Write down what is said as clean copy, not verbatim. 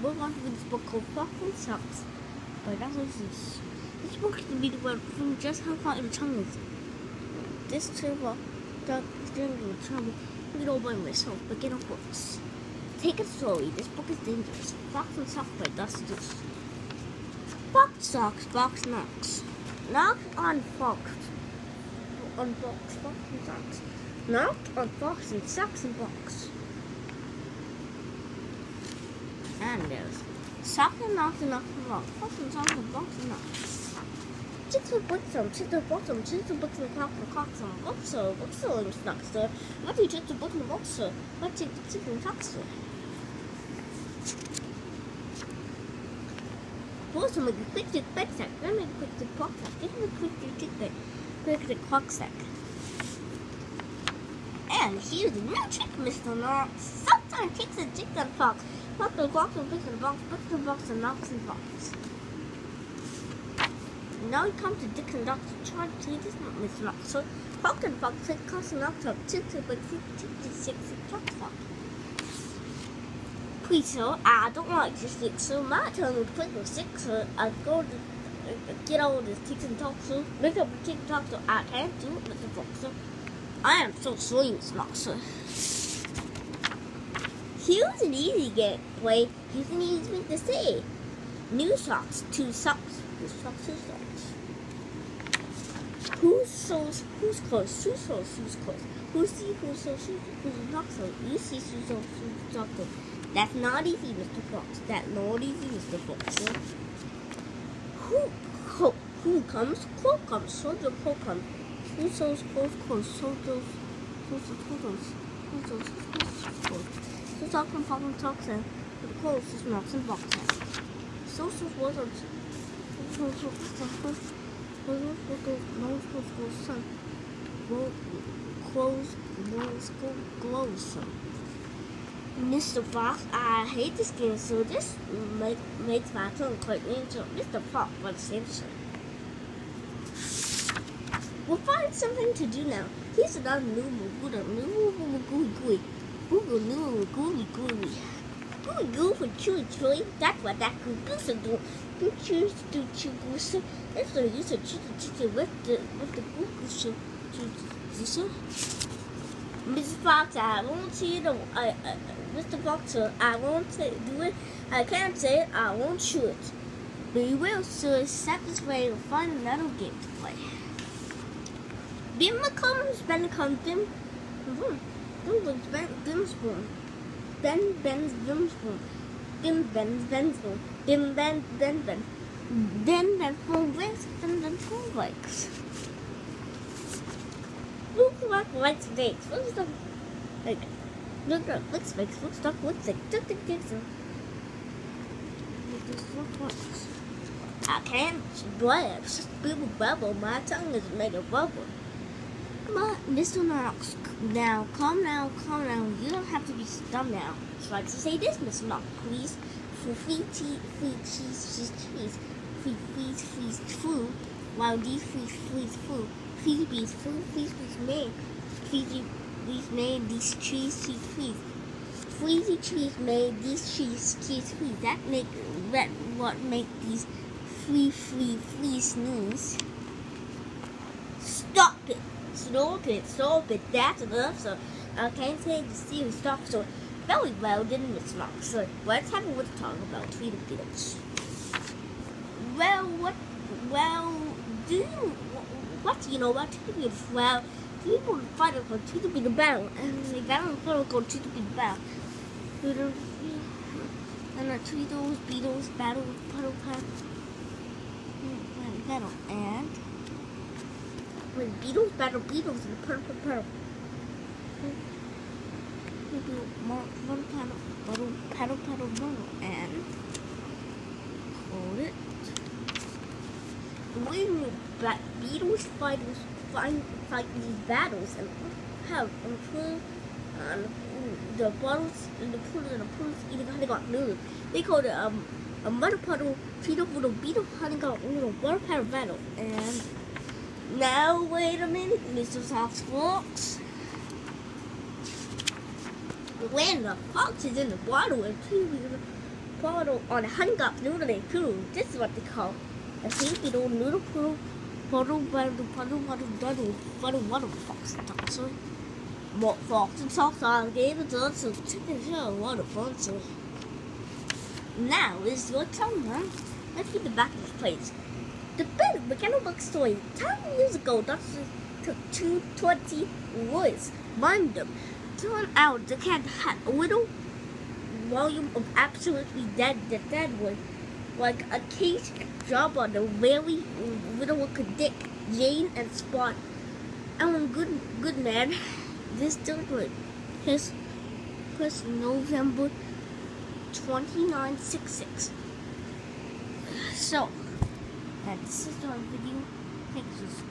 we're going to read this book called Fox and Socks by Dr. Seuss. This book is to be from just how far the tongue is. This turbo dog is doing the trouble. Read all by myself, but get off books. Take it slowly. This book is dangerous. Fox and Socks by Dr. Seuss. Fox socks, box knocks. Knock on fox. On box, fox and socks. Knocked on fox and socks and box. And there's sock and knock and knock and rock. Fox and socks and box and knocks. Chicks with books on, chicks with bottom, chicks with books and clocks and clocks on. Books and snacks there. What do you chicks with books and box, sir? What do you chicks and socks, sir? First, I'm going to quick to quick sack. Then I'm going to quick to clock sack. Then I'm going to quick to clock sack. And here's a new trick, Mr. Knox. Sometimes chicks and chicks and fox. Fox and clocks and picks and box, picks and box and knocks and fox. Now we come to Dick and Doc to try to see this, Mr. Knox. So, Fox and Fox, six clocks and knocks up, chicks and six and clocks up. Please, sir, I don't like this stick, so my turn to click the stick, so I go to get all the ticks and talks, so make up the tick and talk, so I can't do it with the box, so I am so sorry, Mr. Knox, sir. Here's an easy way, here's an easy thing to say. New socks, two socks, new socks, two socks. Who sews whose clothes? Who sews whose clothes? Who sees who sews whose socks? You see who sews whose socks. That's not easy, Mr. Fox. That's not easy, Mr. Fox. Who comes? Clothes comes. Soldier clothes comes. Who sews clothes? Soldiers clothes. Who sews clothes? So talk and pop and talks and the clothes is knocks and boxes. Social was glows. Mr. Fox, I hate this game, so this makes my tongue quite into Mr. Fox by the Simpson. We'll find something to do now. Here's another new gooey. Gooey goo for chewy. That's what that goose will do. You choose to chew goose. If they use a chew with the goose. Mrs. Fox, I won't see it. Mr. Fox, I won't do it. I can't say it. I won't chew it. But you will, so accept this way to find another game to play. Bim comes, Ben comes, Bim. Bim spoon. Ben Ben's Bim spoon. Bim Ben's Ben spoon. Bim Ben. Then Ben phone breaks, then phone breaks. Look like snakes. What's the like? Look at looks like looks like I can't blab. It's just bubble. My tongue is made of bubble. Come on, Mr. Knox. Now, calm down. You don't have to be dumb now. Try to say this, Mr. Knox, please. For free cheese. Food. While these freeze food. Phoebe's made these cheese freeze. Freezy cheese made these cheese freeze. That what make these free sneeze. Stop it. That's enough. So I can't say the serious stuff. So very well, didn't Miss Knox? So let's have a little talk about Tweety Beetles. What do you know about Tweety Beetles? Well, people fight for Tweety Beetle battle, and they got on a photo called Tweety Beetle battle. And the Tweedles Beetles battle with Puddle and when Beetles battle Beetles in the Puddle. One paddle, and hold it. When Beetles fight these battles and have the bottles and the puddles eating honey got noodles. They called it a muddy puddle, beetle honey got little water paddle battle. And now wait a minute, Mr. Fox. When the fox is in the bottle and Poodle on a honey got noodling poodle. This is what they call a sleepy little noodle poodle. Puddle, buddle, puddle, puddle, puddle, puddle, puddle, fox and toxel. What fox and toxel? I gave it to us. Chicken show. What a fun show. Now is your turn, man. Let's get the back of this place. The bed mechanical book story. 10 years ago, Dr. took 220 boys, mind them. Turned out the cat had a little volume of absolutely dead wood, like a case job on the very little Dick, Jane, and Spot. And when good man, this delivered his November 2966. So, and this is our video. Thank you.